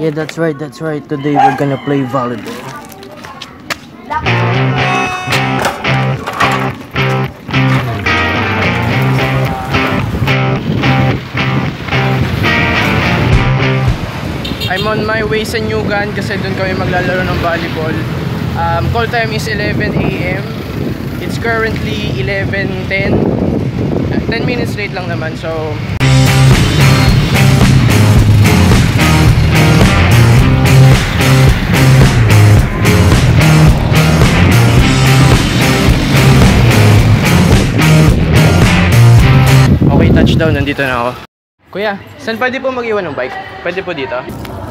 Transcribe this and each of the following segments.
Yeah, that's right, that's right. Today we're gonna play volleyball. I'm on my way sa Nyugan kasi doon kami maglalaro ng volleyball. Call time is 11 AM. It's currently 11:10. 10 minutes late lang naman, so okay, touchdown, nandito na ako. Kuya, saan pwede po mag-iwan ng bike? Pwede po dito?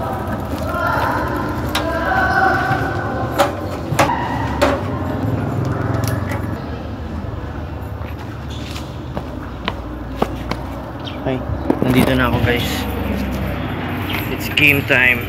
Okay, nandito na ako guys. It's game time.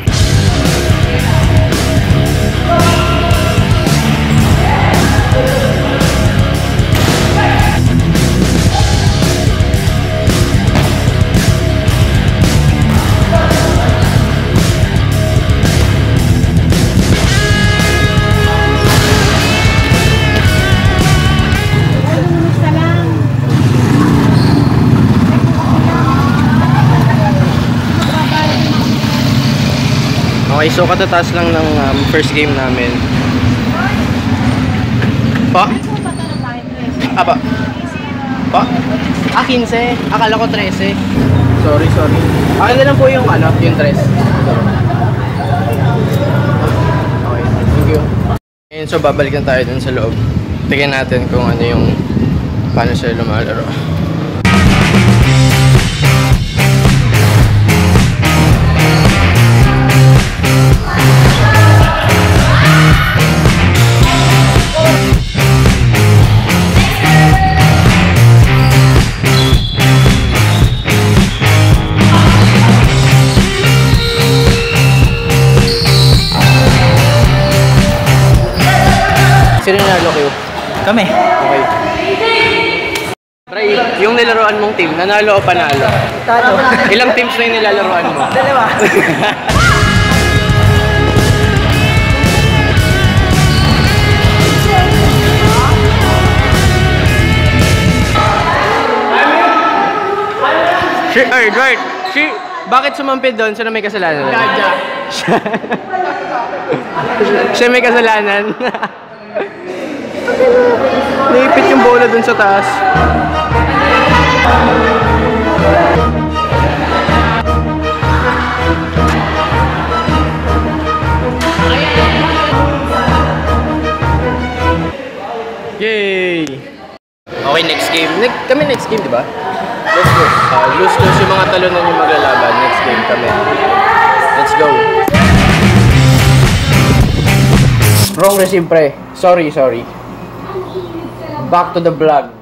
Okay, so katataas lang ng first game namin. Pa? Apa? Pa? 15. Akala ko 13. Sorry. Akin na lang po yung yung 3. Okay, thank you. Ngayon, so babalikan tayo dun sa loob. Tingnan natin kung ano yung paano sila lumalaro. Sino nanalo kayo? Kami. Okay. Bray, yung nilaruan mong team, nanalo o panalo? Talo. Ilang teams na yung nilalaruan mo? 2. Right. Bakit sumampid doon? Siya na may kasalanan? Siya may kasalanan. Naipit yung bola dun sa taas. Yay! Okay, next game. Kami next game, di ba? Let's go. Lose yung mga talunan yung maglalaban. Next game kami. Let's go. Wrong receive, pre. Sorry. Back to the vlog.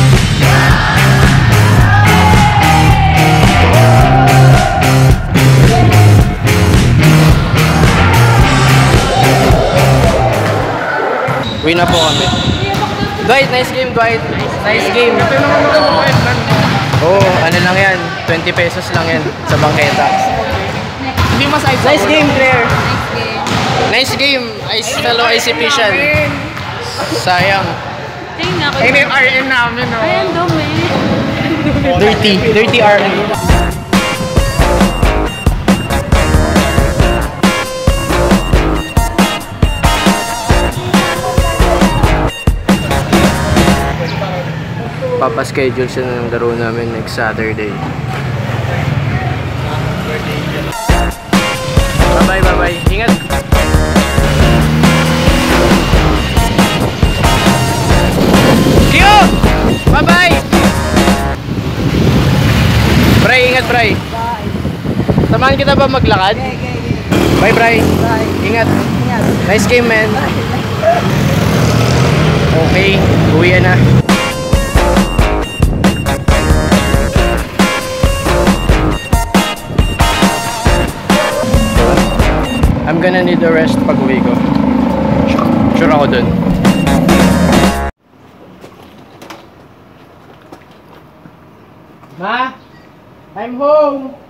Win na po kami. Dwight, nice game, Dwight. Nice game. Oh, ano lang yan? 20 pesos lang yan sa bangketa. Hindi masayang. Nice game, Claire. Nice game. Fellow ICP siya. Sayang. Ay, may RN namin, no? Ayan, dumi. Dirty RN. Papaschedule siya ng laro namin next Saturday. Bye-bye. Ingat! Kyo! Bye-bye! Bray, ingat, Bray. Bye. Samahan kita ba maglakad? Okay. Bye, Bray. Bye. Ingat. Nice game, man. Okay, uwi na. I'm gonna need a rest pag uwi ko. Sure ako dun. Ma! I'm home!